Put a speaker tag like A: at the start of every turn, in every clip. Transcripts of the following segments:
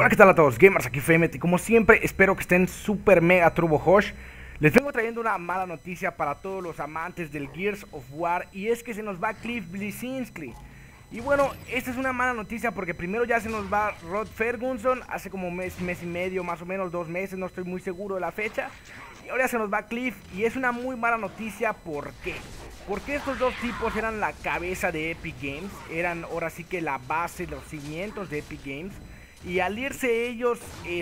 A: Hola, ¿qué tal a todos? Gamers, aquí Femet y como siempre espero que estén super mega turbo hosh. Les vengo trayendo una mala noticia para todos los amantes del Gears of War, y es que se nos va Cliff Bleszinski. Y bueno, esta es una mala noticia porque primero ya se nos va Rod Ferguson hace como un mes y medio, más o menos 2 meses, no estoy muy seguro de la fecha. Y ahora se nos va Cliff, y es una muy mala noticia. ¿Por qué? Porque estos dos tipos eran la cabeza de Epic Games, eran ahora sí que la base, los cimientos de Epic Games. Y al irse ellos,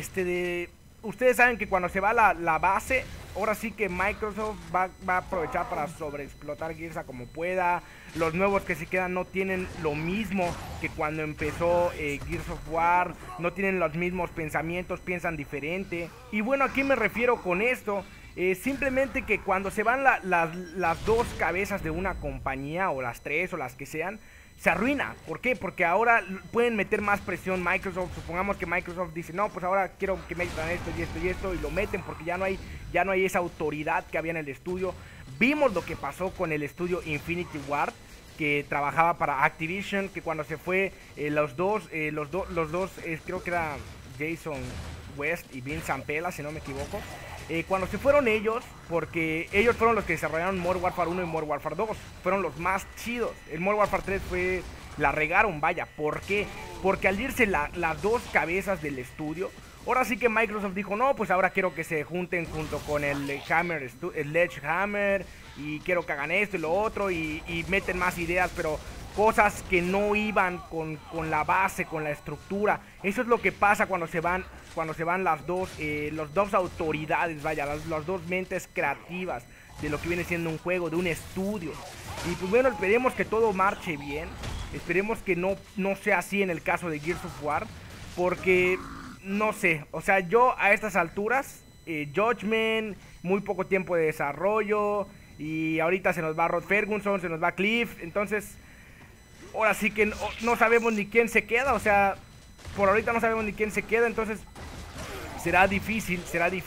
A: ustedes saben que cuando se va la base, ahora sí que Microsoft va a aprovechar para sobreexplotar Gears a como pueda. Los nuevos que se quedan no tienen lo mismo que cuando empezó Gears of War, no tienen los mismos pensamientos, piensan diferente. Y bueno, ¿a qué me refiero con esto? Simplemente que cuando se van las dos cabezas de una compañía, o las tres, o las que sean, se arruina. ¿Por qué? Porque ahora pueden meter más presión Microsoft. Supongamos que Microsoft dice, no, pues ahora quiero que metan esto y esto y esto, y lo meten porque ya no hay esa autoridad que había en el estudio. Vimos lo que pasó con el estudio Infinity Ward, que trabajaba para Activision, que cuando se fue los dos, creo que era Jason West y Vince Zampella, si no me equivoco. Cuando se fueron ellos, porque ellos fueron los que desarrollaron Modern Warfare 1 y Modern Warfare 2, fueron los más chidos. El Modern Warfare 3 la regaron, vaya. ¿Por qué? Porque al irse las dos cabezas del estudio, ahora sí que Microsoft dijo, no, pues ahora quiero que se junten junto con el Sledgehammer, y quiero que hagan esto y lo otro, y meten más ideas, pero cosas que no iban con la base, con la estructura. Eso es lo que pasa cuando se van las dos autoridades, vaya, las dos mentes creativas de lo que viene siendo un juego, de un estudio. Y pues bueno, esperemos que todo marche bien. Esperemos que no sea así en el caso de Gears of War, porque no sé, o sea, yo a estas alturas, Judgment, muy poco tiempo de desarrollo, y ahorita se nos va Rod Ferguson, se nos va Cliff, entonces ahora sí que no sabemos ni quién se queda. O sea, por ahorita no sabemos ni quién se queda, entonces será difícil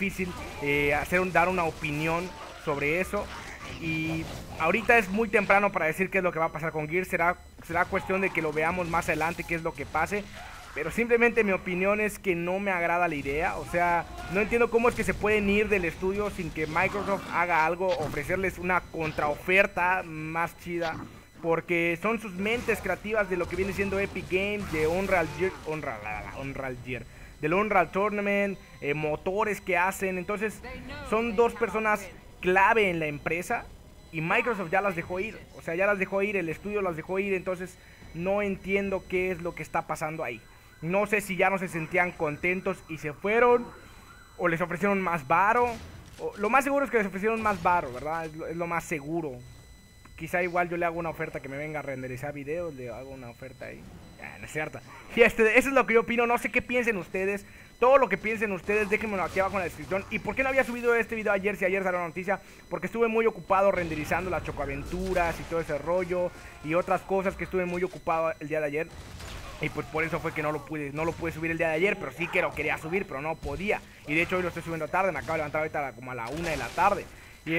A: dar una opinión sobre eso. Y ahorita es muy temprano para decir qué es lo que va a pasar con Gears. Será cuestión de que lo veamos más adelante, qué es lo que pase. Pero simplemente mi opinión es que no me agrada la idea. O sea, no entiendo cómo es que se pueden ir del estudio sin que Microsoft haga algo, ofrecerles una contraoferta más chida. Porque son sus mentes creativas de lo que viene siendo Epic Games, de Unreal Gear, del Unreal Tournament, motores que hacen. Entonces son dos personas clave en la empresa, y Microsoft ya las dejó ir. O sea, ya las dejó ir, el estudio las dejó ir. Entonces no entiendo qué es lo que está pasando ahí. No sé si ya no se sentían contentos y se fueron, o les ofrecieron más varo. Lo más seguro es que les ofrecieron más varo, ¿verdad? Es lo más seguro. Quizá igual yo le hago una oferta que me venga a renderizar videos, le hago una oferta ahí. No es cierto. Y eso es lo que yo opino. No sé qué piensen ustedes. Todo lo que piensen ustedes, déjenmelo aquí abajo en la descripción. ¿Y por qué no había subido este video ayer, si ayer salió la noticia? Porque estuve muy ocupado renderizando las chocoaventuras y todo ese rollo, y otras cosas que estuve muy ocupado el día de ayer. Y pues por eso fue que no lo pude subir el día de ayer. Pero sí que lo quería subir, pero no podía. Y de hecho hoy lo estoy subiendo tarde. Me acabo de levantar ahorita como a la 1 de la tarde. Y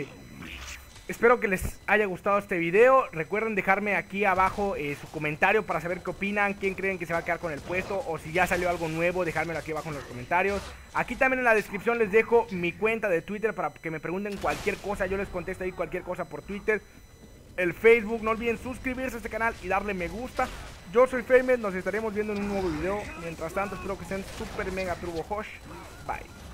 A: espero que les haya gustado este video. Recuerden dejarme aquí abajo su comentario para saber qué opinan, quién creen que se va a quedar con el puesto, o si ya salió algo nuevo, dejármelo aquí abajo en los comentarios. Aquí también en la descripción les dejo mi cuenta de Twitter para que me pregunten cualquier cosa. Yo les contesto ahí cualquier cosa por Twitter. El Facebook, no olviden suscribirse a este canal y darle me gusta. Yo soy Femet, nos estaremos viendo en un nuevo video. Mientras tanto, espero que estén super mega turbo hosh. Bye.